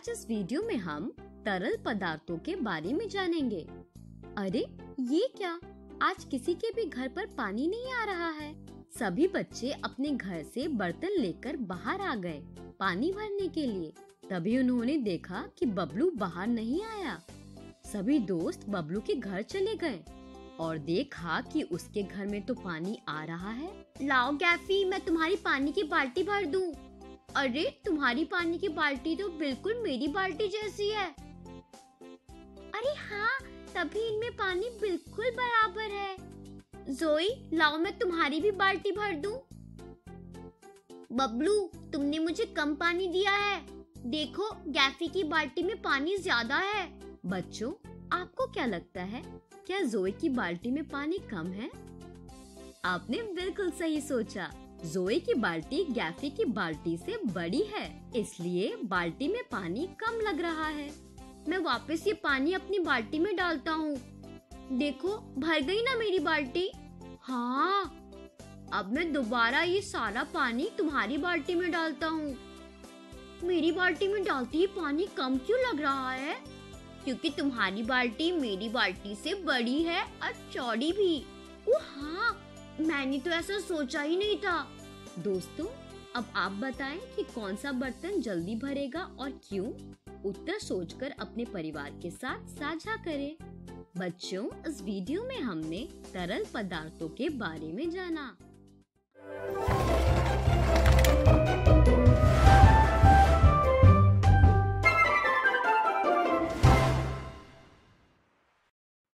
आज इस वीडियो में हम तरल पदार्थों के बारे में जानेंगे। अरे ये क्या, आज किसी के भी घर पर पानी नहीं आ रहा है। सभी बच्चे अपने घर से बर्तन लेकर बाहर आ गए पानी भरने के लिए। तभी उन्होंने देखा कि बबलू बाहर नहीं आया। सभी दोस्त बबलू के घर चले गए और देखा कि उसके घर में तो पानी आ रहा है। लाओ गैफी, मैं तुम्हारी पानी की बाल्टी भर दूं। अरे तुम्हारी पानी की बाल्टी तो बिल्कुल मेरी बाल्टी जैसी है। अरे हाँ, तभी इनमें पानी बिल्कुल बराबर है। जोई, लाओ मैं तुम्हारी भी बाल्टी भर दूं। बबलू, तुमने मुझे कम पानी दिया है। देखो, गैफी की बाल्टी में पानी ज्यादा है। बच्चों, आपको क्या लगता है, क्या जोई की बाल्टी में पानी कम है? आपने बिल्कुल सही सोचा। जोई की बाल्टी गैफी की बाल्टी से बड़ी है, इसलिए बाल्टी में पानी कम लग रहा है। मैं वापस ये पानी अपनी बाल्टी में डालता हूँ। देखो, भर गई ना मेरी बाल्टी। हाँ, अब मैं दोबारा ये सारा पानी तुम्हारी बाल्टी में डालता हूँ। मेरी बाल्टी में डालते ही पानी कम क्यों लग रहा है? क्योंकि तुम्हारी बाल्टी मेरी बाल्टी से बड़ी है और चौड़ी भी। ओ हाँ, मैंने तो ऐसा सोचा ही नहीं था। दोस्तों, अब आप बताएं कि कौन सा बर्तन जल्दी भरेगा और क्यों? उत्तर सोचकर अपने परिवार के साथ साझा करें। बच्चों, इस वीडियो में हमने तरल पदार्थों के बारे में जाना।